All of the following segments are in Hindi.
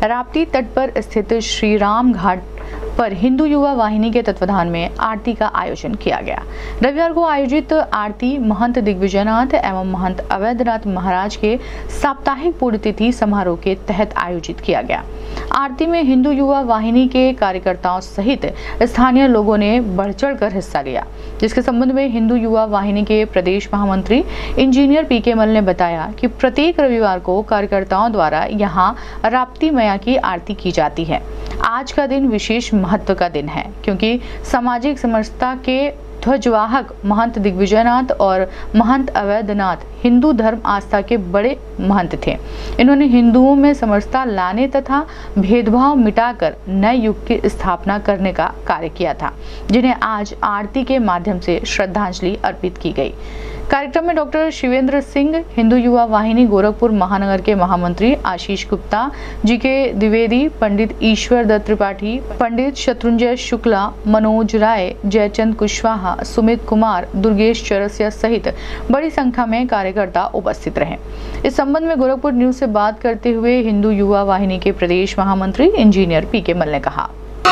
राप्ती तट पर स्थित श्री राम घाट पर हिंदू युवा वाहिनी के तत्वाधान में आरती का आयोजन किया गया। रविवार को आयोजित आरती महंत दिग्विजयनाथ एवं महंत अवैधनाथ महाराज के साप्ताहिक पुण्यतिथि समारोह के तहत आयोजित किया गया। आरती में हिंदू युवा वाहिनी के कार्यकर्ताओं सहित स्थानीय लोगों ने बढ़ चढ़कर हिस्सा लिया, जिसके संबंध में हिंदू युवा वाहिनी के प्रदेश महामंत्री इंजीनियर पीके मल ने बताया कि प्रत्येक रविवार को कार्यकर्ताओं द्वारा यहां राप्ती मैया की आरती की जाती है। आज का दिन विशेष महत्व का दिन है क्योंकि सामाजिक समरसता के ध्वजवाहक महंत दिग्विजयनाथ और महंत अवैधनाथ हिंदू धर्म आस्था के बड़े महंत थे। इन्होंने हिंदुओं में समरसता लाने तथा भेदभाव मिटाकर नए युग की स्थापना करने का कार्य किया था, जिन्हें आज आरती के माध्यम से श्रद्धांजलि अर्पित की गई। कार्यक्रम में डॉक्टर शिवेंद्र सिंह, हिंदू युवा वाहिनी गोरखपुर महानगर के महामंत्री आशीष गुप्ता, जीके द्विवेदी, पंडित ईश्वर दत्त त्रिपाठी, पंडित शत्रुंजय शुक्ला, मनोज राय, जयचंद कुशवाहा, सुमित कुमार, दुर्गेश चौरसिया सहित बड़ी संख्या में कार्यकर्ता उपस्थित रहे। इस संबंध में गोरखपुर न्यूज से बात करते हुए हिंदू युवा वाहिनी के प्रदेश महामंत्री इंजीनियर पीके मल ने कहा,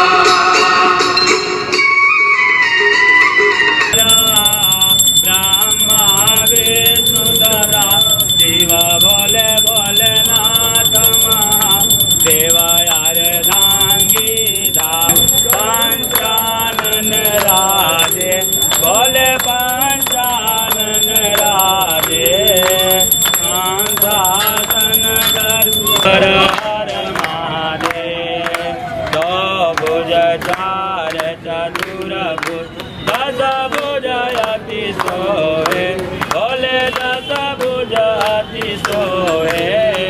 हर हर महादेव। दो भुज चार चतुर्भुज दस भुज अति सोहे, भोले दस भुज अति सोहे।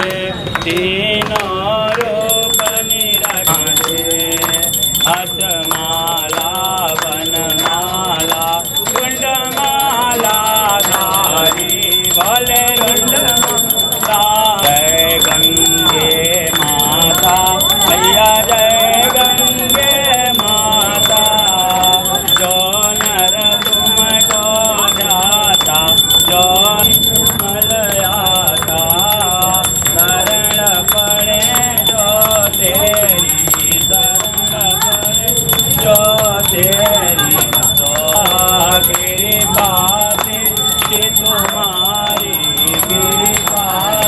तीनों रूप निराजे, हथमाला वनमाला कुंडमाला धारी, भोले जय गंगे माता मैया, जय गंगे माता। जो नर तुमको जाता, जो मलयाता, शरण पड़े जो तेरी, शरण पड़े जो तेरी। तो कृपा से तुम्हारी, कृपा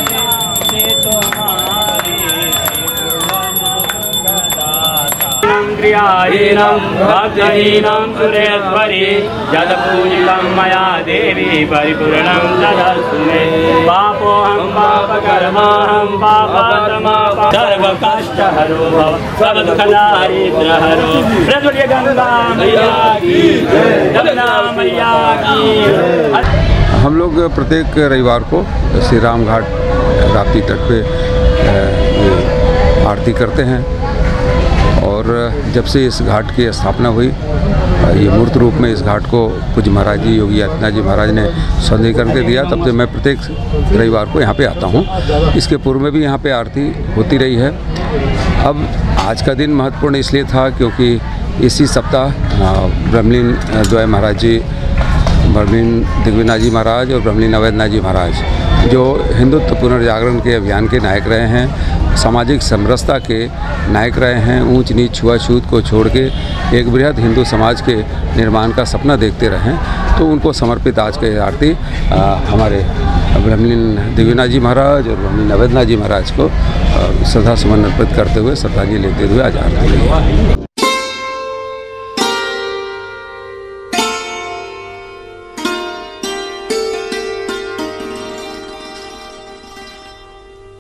क्रियाहीनं भक्तहीनं सुरेश्वरी, यत्पूजितं मया देवी परिपूर्णं तदस्तु मे। पापोऽहं पापकर्माहं पापात्मा, सर्वकष्टहरो भव, सर्वदुःखदारिद्र्यहरो। प्रज्वल्य गंगा मैया की, यमुना मैया की। हम लोग प्रत्येक रविवार को श्री राम घाट राप्ती तट पे आरती करते हैं और जब से इस घाट की स्थापना हुई, ये मूर्त रूप में इस घाट को पूज्य महाराज जी योगी आदित्यनाथ जी महाराज ने सौंदर्यीकरण कर दिया, तब से मैं प्रत्येक रविवार को यहाँ पे आता हूँ। इसके पूर्व में भी यहाँ पे आरती होती रही है। अब आज का दिन महत्वपूर्ण इसलिए था क्योंकि इसी सप्ताह ब्रह्मलीन द्वय महाराज जी, ब्रह्मलीन दिग्विजयनाथ जी महाराज और ब्रह्मलीन अवैधनाथ जी महाराज, जो हिंदुत्व पुनर्जागरण के अभियान के नायक रहे हैं, सामाजिक समरसता के नायक रहे हैं, ऊंच नीच छुआछूत को छोड़ के एक बृहद हिंदू समाज के निर्माण का सपना देखते रहें, तो उनको समर्पित आज की आरती हमारे ब्रह्मलीन दिग्विजयनाथ जी महाराज और ब्रह्मलीन अवैधनाथ जी महाराज को श्रद्धा सुमन अर्पित करते हुए, श्रद्धांजलि लेते हुए आज आरती हुई है।